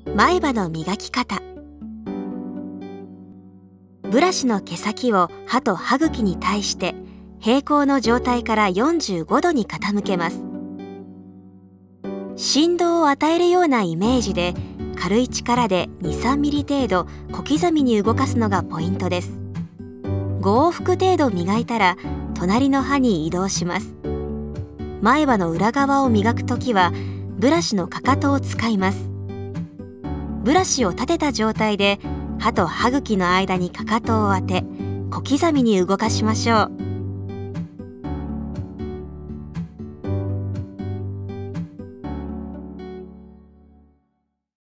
前歯の磨き方。ブラシの毛先を歯と歯茎に対して平行の状態から45度に傾けます。振動を与えるようなイメージで軽い力で 2、3 ミリ程度小刻みに動かすのがポイントです。5往復程度磨いたら隣の歯に移動します。前歯の裏側を磨くときはブラシのかかとを使います。ブラシを立てた状態で歯と歯茎の間にかかとを当て小刻みに動かしましょう。